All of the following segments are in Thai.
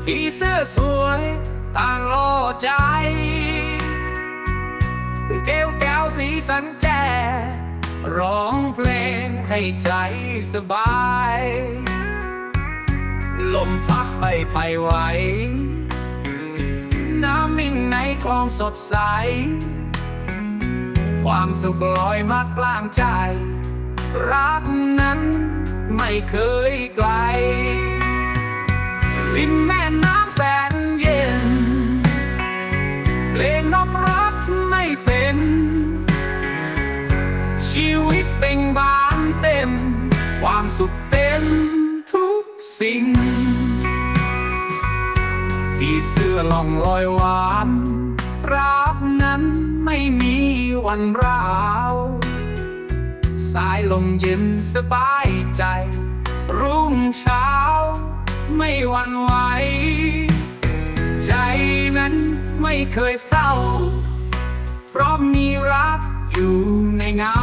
ผีเสื้อสวยต่างล่อใจแก้วแก้วสีสันแจ่ร้องเพลงให้ใจสบายลมพัดไปไผ่ไหวน้ำมิ่งในคลองสดใสความสุขลอยมากลางใจรักนั้นไม่เคยไกลริมแม่น้ำแสนเย็นเพลงนกรักไม่เป็นชีวิตเบ่งบานเต็มความสุขเต็มทุกสิ่งผีเสื้อล่องลอยหวานรักนั้นไม่มีวันร้าวสายลมเย็นสบายใจรุ่งเช้าไม่หวั่นไหวใจนั้นไม่เคยเศร้าเพราะมีรักอยู่ในเงา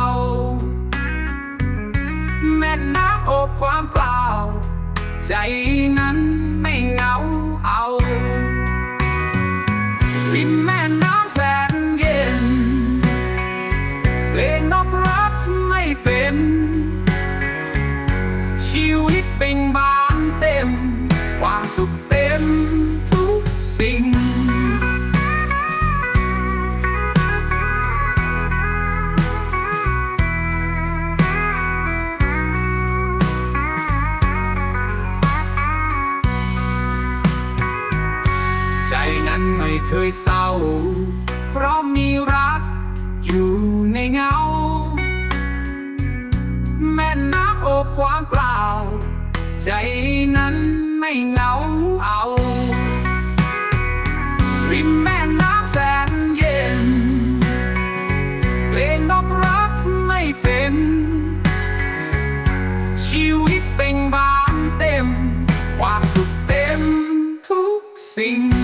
แม่น้ำโอบความเปล่าใจนั้นไม่เหงาเอาริมแม่น้ำแสนเย็นเพลงนกรักไม่เป็นชีวิตเบ่งบานเต็มความสุขเต็มทุกสิ่งใจนั้นไม่เคยเศร้าเพราะมีรักอยู่ในเงาแม่น้ำโอบความเปล่าใจนั้นไม่เหงาเอาริมแม่น้ำแสนเย็นเพลงนกรักไม่เป็นชีวิตเบ่งบานเต็มความสุขเต็มทุกสิ่ง